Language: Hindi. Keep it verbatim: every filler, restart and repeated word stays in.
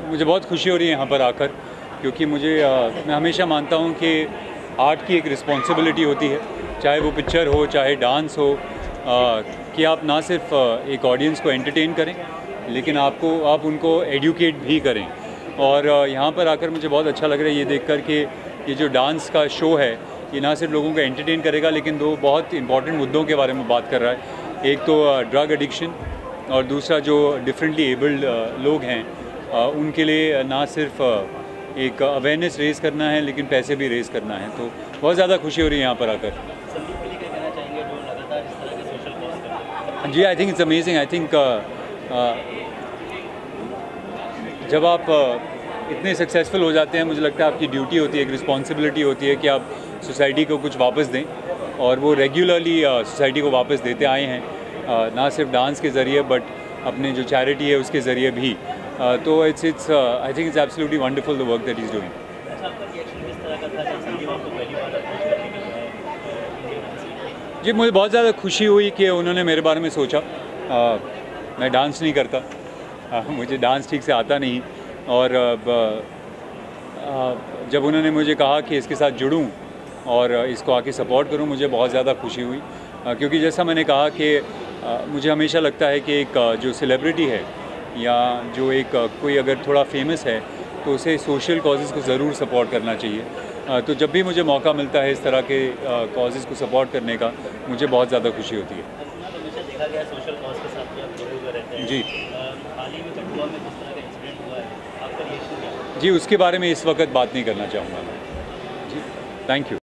मुझे बहुत खुशी हो रही है यहाँ पर आकर, क्योंकि मुझे आ, मैं हमेशा मानता हूँ कि आर्ट की एक रिस्पॉन्सिबिलिटी होती है, चाहे वो पिक्चर हो चाहे डांस हो, आ, कि आप ना सिर्फ एक ऑडियंस को एंटरटेन करें लेकिन आपको आप उनको एडुकेट भी करें। और यहाँ पर आकर मुझे बहुत अच्छा लग रहा है ये देखकर कि ये जो डांस का शो है ये ना सिर्फ लोगों को एंटरटेन करेगा लेकिन दो बहुत इंपॉर्टेंट मुद्दों के बारे में बात कर रहा है। एक तो ड्रग एडिक्शन और दूसरा जो डिफरेंटली एबल्ड लोग हैं उनके लिए ना सिर्फ एक अवेयरनेस रेज़ करना है लेकिन पैसे भी रेज़ करना है। तो बहुत ज़्यादा खुशी हो रही है यहाँ पर आकर। जी, I think it's amazing. I think जब आप uh, इतने सक्सेसफुल हो जाते हैं, मुझे लगता है आपकी ड्यूटी होती है, एक रिस्पॉन्सिबिलिटी होती है कि आप सोसाइटी को कुछ वापस दें, और वो रेगुलरली सोसाइटी को वापस देते आए हैं, uh, ना सिर्फ डांस के ज़रिए बट अपने जो चैरिटी है उसके ज़रिए भी। uh, तो it's it's I think it's absolutely wonderful the work that he is doing. जी, मुझे बहुत ज़्यादा खुशी हुई कि उन्होंने मेरे बारे में सोचा। uh, मैं डांस नहीं करता, uh, मुझे डांस ठीक से आता नहीं, और uh, uh, जब उन्होंने मुझे कहा कि इसके साथ जुड़ूं और इसको आके सपोर्ट करूं, मुझे बहुत ज़्यादा खुशी हुई। uh, क्योंकि जैसा मैंने कहा कि uh, मुझे हमेशा लगता है कि एक uh, जो सेलिब्रिटी है या जो एक uh, कोई अगर थोड़ा फेमस है तो उसे सोशल कॉजेज़ को ज़रूर सपोर्ट करना चाहिए। uh, तो जब भी मुझे मौका मिलता है इस तरह के कॉजेज़ uh, को सपोर्ट करने का, मुझे बहुत ज़्यादा खुशी होती है। जी जी, उसके बारे में इस वक्त बात नहीं करना चाहूँगा मैं। जी, थैंक यू।